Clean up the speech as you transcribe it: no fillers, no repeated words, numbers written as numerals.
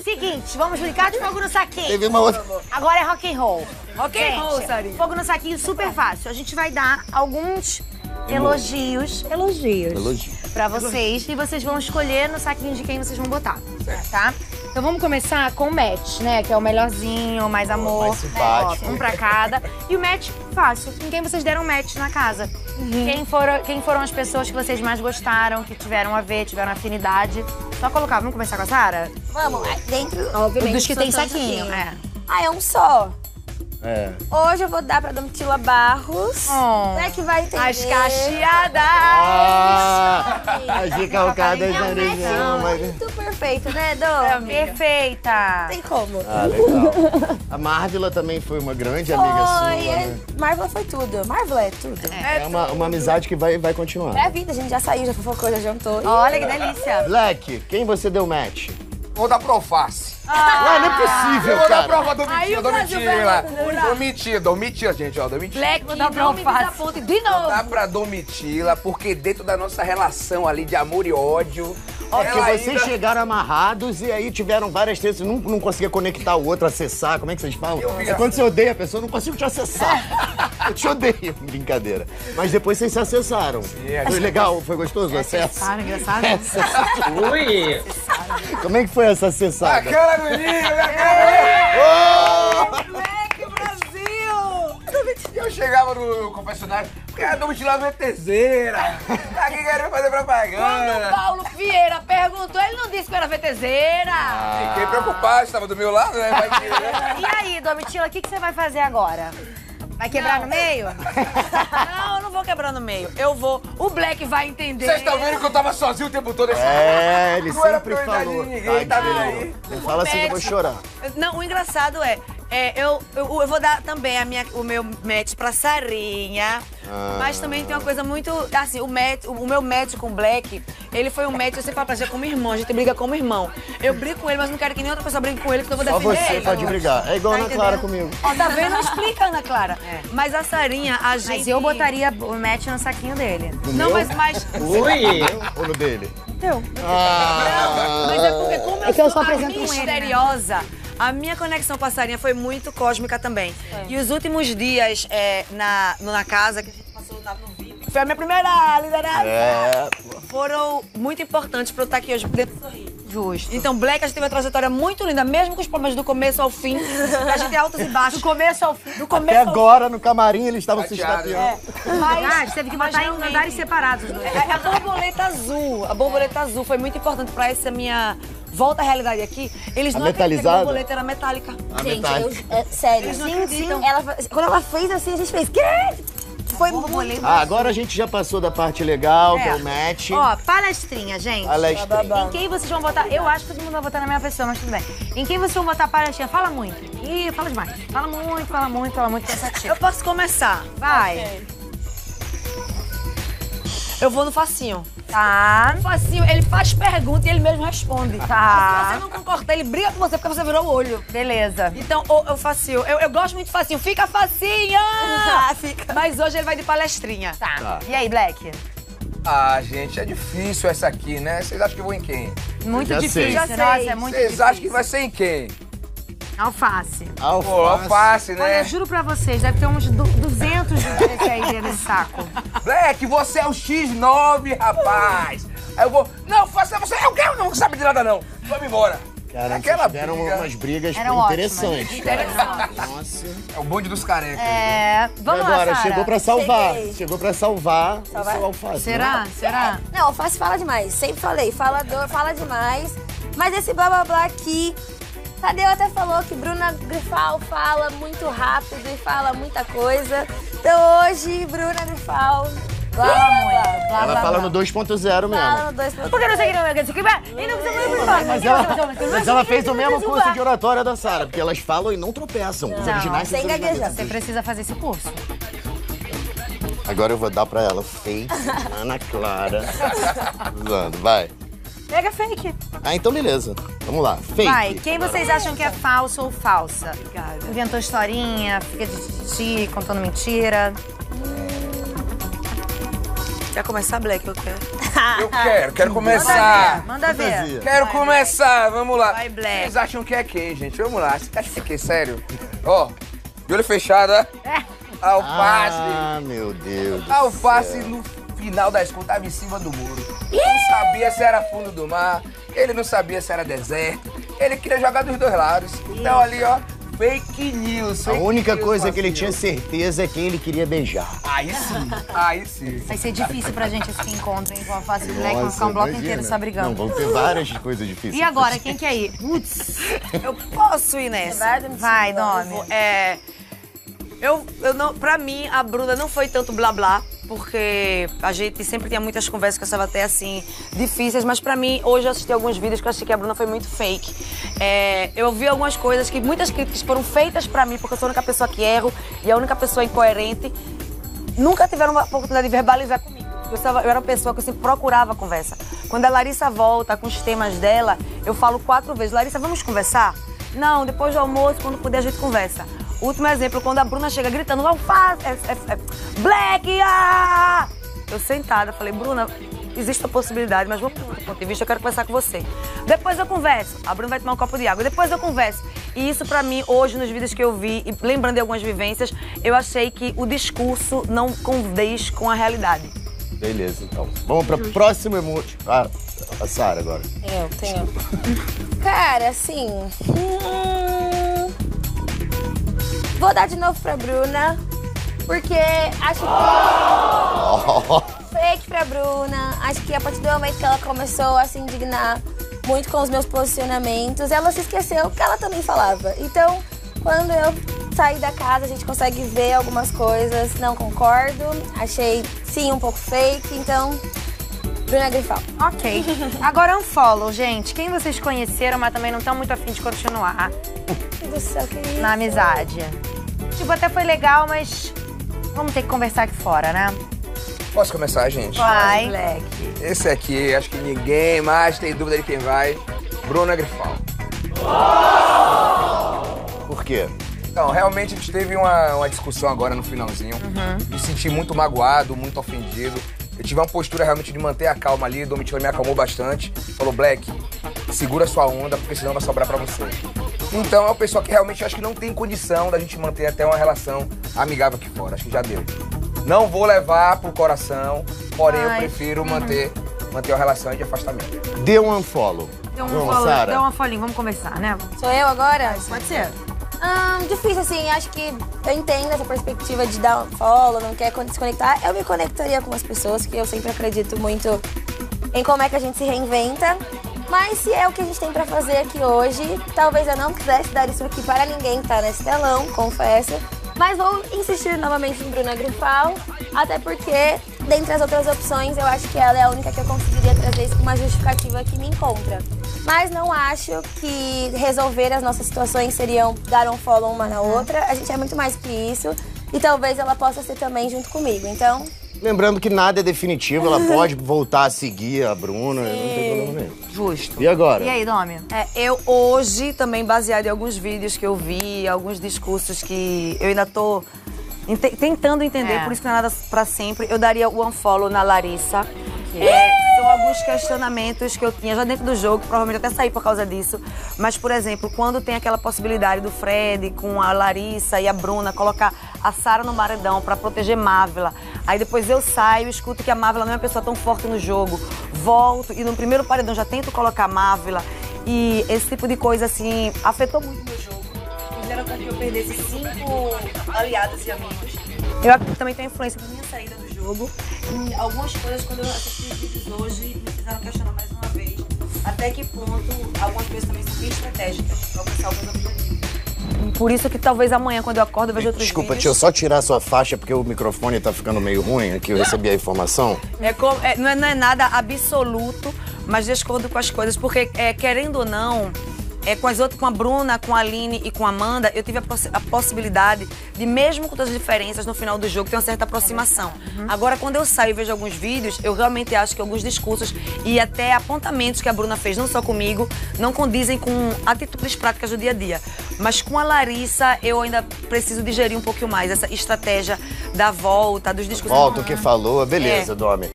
Seguinte, vamos brincar de fogo no saquinho. Teve uma outra. Agora é rock and roll. Rock and roll, Sarinha. Fogo no saquinho super fácil. A gente vai dar alguns elogios pra vocês. E vocês vão escolher no saquinho de quem vocês vão botar, tá? Então vamos começar com o match, né? Que é o melhorzinho, mais amor. Mais simpático. Um pra cada. E o match fácil. Com quem vocês deram match na casa. Quem foram as pessoas que vocês mais gostaram, que tiveram a ver, tiveram afinidade. Só colocar. Vamos começar com a Sara? Vamos, dentro, obviamente. Dos que tem só tem saquinho, é. Ah, é um só. É. Hoje eu vou dar pra Domitila Barros. Oh. Né, que vai entender. As cacheadas! As recalcadas É na um região, mas... muito perfeito, né, Dom? Perfeita! Tem como. Ah, legal. A Marvila também foi uma grande amiga sua, né? Marvel foi tudo. Marvel é tudo. É uma amizade que vai continuar. É a vida, a gente já saiu, já fofocou, já jantou. Olha que delícia! Black, quem você deu match? Vou dar pro Alface. Ué, não é possível, Eu vou dar cara. pra Domitila, Aí o Brasil Domitila, gente, ó, Domitila. Black, Vou dar pra não me alface. desaponte de novo. Dá pra Domitila, porque dentro da nossa relação ali de amor e ódio... Porque ela vocês ainda- chegaram amarrados e aí tiveram várias tretas, não conseguia conectar o outro, acessar, como é que vocês falam? É quando você odeia a pessoa, eu não consigo te acessar. Eu te odeio, brincadeira. Mas depois vocês se acessaram. Foi legal? Foi gostoso o acesso? Engraçado. Ui! Como é que foi essa acessada? A cara do Ninho, a cara do Ninho! Black Brasil! Eu chegava no confessionário, porque a Domitila não é teseira. Aqui querendo fazer Quando o propaganda. Paulo Vieira perguntou, ele não disse que eu era VTZera. Fiquei preocupado, estava do meu lado, né? Vai que, né? E aí, Domitila, o que você vai fazer agora? Vai quebrar no meio? Não, eu não vou quebrar no meio. Eu vou. O Black vai entender. Vocês estão vendo que eu tava sozinho o tempo todo? É, ele Não era sempre prioridade falou. de ninguém, tá vendo Tadinho. aí? Ele fala assim que eu vou chorar. Não, o engraçado eu vou dar também o meu match pra Sarinha. Mas também tem uma coisa muito. Assim, o meu match com o Black, ele foi um match, eu sempre falo pra gente, como irmão, a gente briga como irmão. Eu brigo com ele, mas não quero que nenhuma outra pessoa brigue com ele, porque eu vou Só defender você ele. pode brigar. É igual a Ana Clara entendendo? comigo. Ó, tá vendo? Não explica, Ana Clara. Mas a Sarinha, a gente. Mas eu botaria o match no saquinho dele. Não, meu? mas. Ui! Ou no dele? Teu. Mas é porque, como É que eu só sou a apresento com ele, né? misteriosa, a minha conexão com a Sarinha foi muito cósmica também. E os últimos dias na casa, que a gente passou no VIP, foi a minha primeira liderança. É. Foram muito importantes pra eu estar aqui hoje dentro do Sorriso. Justo. Então, Black, a gente teve uma trajetória muito linda, mesmo com os problemas do começo ao fim. A gente tem altos e baixos. Do começo ao fim. Do começo Até ao agora, no camarim, eles estavam se Chateado. estapeando. Mas teve que botar em andares separados. Né? A borboleta azul. A borboleta azul foi muito importante pra essa minha volta à realidade aqui. Eles A não acreditam que a metalizada? borboleta era metálica. Gente, metade. sério. Eles não acreditam. Quando ela fez assim, a gente fez. Quê? Foi muito. Agora a gente já passou da parte legal, que é o match. Ó, palestrinha, gente. Palestrinha. Em quem vocês vão votar? Eu acho que todo mundo vai votar na mesma pessoa, mas tudo bem. Em quem vocês vão votar palestrinha? Fala muito. Ih, fala demais. Fala muito, cansativo. Eu posso começar. Vai. Eu vou no facinho. Tá. O facinho, ele faz pergunta e ele mesmo responde. Tá. Se você não concordar, ele briga com você porque você virou o olho. Beleza. Então, o facinho, eu gosto muito de facinho. Fica facinha! Fica. Mas hoje ele vai de palestrinha. Tá. E aí, Black? Ah, gente, é difícil essa aqui, né? Vocês acham que eu vou em quem? Muito Já difícil. sei. Já Nossa, sei. é muito Vocês difícil. acham que vai ser em quem? Alface. Pô, Alface. Alface, Olha, né? eu juro pra vocês, deve ter uns 200 desse aí dentro desse saco. Black, você é o X9, rapaz. Aí eu vou... Não, faça você. Eu quero, não sabe de nada, não. Vamos embora. Cara, Aquela tiveram briga. umas brigas Eram interessantes. cara. Nossa. É o bonde dos carecas. É. Vamos e agora, lá, Sara. chegou pra salvar. Cheguei. Chegou pra salvar o seu Alface. Será? Será? Não, alface fala demais. Sempre falei. Fala demais. Mas esse blá blá blá aqui. Tadeu até falou que Bruna Grifal fala muito rápido e fala muita coisa. Então hoje, Bruna Grifal. Blá, blá, blá, blá, Ela blá, fala blá. no 2.0 mesmo. Fala no 2.0. Por que não sei que não é que Mas ela fez o mesmo curso de oratória da Sara, porque elas falam e não tropeçam. Os originais sem são os gaguejar. originais. Você precisa fazer esse curso. Agora eu vou dar pra ela fake, Ana Clara. Usando, vai. Pega fake. Ah, então beleza. Vamos lá. Fake. Vai, quem vocês acham que é falso ou falsa? Inventou historinha, fica de ti, contando mentira. Quer começar, Black? Eu quero. Quero começar. Manda ver. Quero começar, vamos lá. Vai, Black. Vocês acham que é quem, gente? Vamos lá. Vocês acham que é quem? Sério? Ó, de olho fechado, ó. Alface. Ah, meu Deus do Alface céu. no final das contas tava em cima do muro. Não sabia se era fundo do mar, ele não sabia se era deserto. Ele queria jogar dos dois lados. Então ali, ó, fake news. A única news, coisa que ele Facinho. tinha certeza é quem ele queria beijar. Aí sim, aí sim. Vai ser difícil pra gente esse encontro, hein? Com a Alface e o Black, vão Nossa, ficar um bloco imagina. inteiro só brigando. Não, vão ter várias coisas difíceis. E agora, quem quer ir? Putz, Eu posso ir nessa. vai, Domi. Eu não, pra mim, a Bruna não foi tanto blá blá, porque a gente sempre tinha muitas conversas que eu estava até assim, difíceis, mas pra mim, hoje eu assisti alguns vídeos que eu achei que a Bruna foi muito fake. Eu vi algumas coisas que muitas críticas foram feitas pra mim, porque eu sou a única pessoa que erro e a única pessoa incoerente. Nunca tiveram uma oportunidade de verbalizar comigo. Eu era uma pessoa que eu sempre procurava conversa. Quando a Larissa volta com os temas dela, eu falo 4 vezes, Larissa, vamos conversar? Não, depois do almoço, quando puder, a gente conversa. Último exemplo, quando a Bruna chega gritando, Alface, Black, ah! Eu sentada, falei, Bruna, existe a possibilidade, mas vamos do ponto de vista, eu quero conversar com você. Depois eu converso. A Bruna vai tomar um copo de água. Depois eu converso. E isso pra mim, hoje, nos vídeos que eu vi, e lembrando de algumas vivências, eu achei que o discurso não condiz com a realidade. Beleza, então. Vamos pra próximo emoji. Ah, a Sara agora. Eu tenho. Cara, assim. Vou dar de novo pra Bruna, porque acho que. Fake pra Bruna. Acho que a partir do momento que ela começou a se indignar muito com os meus posicionamentos, ela se esqueceu que ela também falava. Então, quando eu saí da casa, a gente consegue ver algumas coisas. Não concordo. Achei, sim, um pouco fake. Então, Bruna Grifal. Ok. Agora um follow, gente. Quem vocês conheceram, mas também não estão muito afim de continuar Meu Deus do céu, que isso? na amizade? Tipo, até foi legal, mas vamos ter que conversar aqui fora, né? Posso começar, gente? Vai. Black. Esse aqui, acho que ninguém mais tem dúvida de quem vai. Bruna Grifal. Por quê? Então, realmente a gente teve uma discussão agora no finalzinho. Me senti muito magoado, muito ofendido. Eu tive uma postura realmente de manter a calma ali. Domitila me acalmou bastante. Falou, Black, segura sua onda, porque senão vai sobrar pra você. Então é uma pessoa que realmente acho que não tem condição da gente manter até uma relação amigável aqui fora. Acho que já deu. Não vou levar pro coração, porém eu prefiro manter uma relação de afastamento. Dê um unfollow. Deu Vamos, Sara? uma folhinha, vamos conversar, né? Sou eu agora? Pode ser. Difícil, assim, acho que eu entendo essa perspectiva de dar um follow, não quer desconectar. Eu me conectaria com as pessoas, que eu sempre acredito muito em como é que a gente se reinventa. Mas se é o que a gente tem pra fazer aqui hoje, talvez eu não quisesse dar isso aqui para ninguém que tá nesse telão, confesso. Mas vou insistir novamente em Bruna Grifal, até porque, dentre as outras opções, eu acho que ela é a única que eu conseguiria trazer isso com uma justificativa que me encontra. Mas não acho que resolver as nossas situações seriam dar um follow uma na outra. A gente é muito mais que isso. E talvez ela possa ser também junto comigo. Então, Lembrando que nada é definitivo, ela pode voltar a seguir a Bruna, não tem problema nenhum. Justo. E agora? E aí, Domi? Eu hoje, também baseado em alguns vídeos que eu vi, alguns discursos que eu ainda tô tentando entender, por isso que não é nada pra sempre, eu daria o unfollow na Larissa. São alguns questionamentos que eu tinha já dentro do jogo, provavelmente até saí por causa disso. Mas, por exemplo, quando tem aquela possibilidade do Fred com a Larissa e a Bruna colocar a Sara no paredão pra proteger Mávila, aí depois eu saio, escuto que a Mávila não é uma pessoa tão forte no jogo, volto e no primeiro paredão já tento colocar a Mávila. E esse tipo de coisa, assim, afetou muito o meu jogo. Fizeram com que eu perdesse 5 aliados e amigos. Eu também tenho influência da minha saída do jogo. E algumas coisas, quando eu assisti os vídeos hoje, me fizeram questionar mais uma vez. Até que ponto algumas coisas também são bem estratégicas para alcançar alguns objetivos. Por isso que talvez amanhã, quando eu acordo, eu vejo outros Desculpa, vídeos. deixa eu só tirar a sua faixa, porque o microfone tá ficando meio ruim aqui, eu recebi a informação. Não é nada absoluto, mas de acordo com as coisas. Porque, querendo ou não, com a Bruna, com a Aline e com a Amanda, eu tive a possibilidade de, mesmo com todas as diferenças, no final do jogo, ter uma certa aproximação. Agora, quando eu saio e vejo alguns vídeos, eu realmente acho que alguns discursos e até apontamentos que a Bruna fez, não só comigo, não condizem com atitudes práticas do dia a dia. Mas com a Larissa, eu ainda preciso digerir um pouquinho mais essa estratégia da volta, dos discursos. Volta o que falou, beleza, Domi.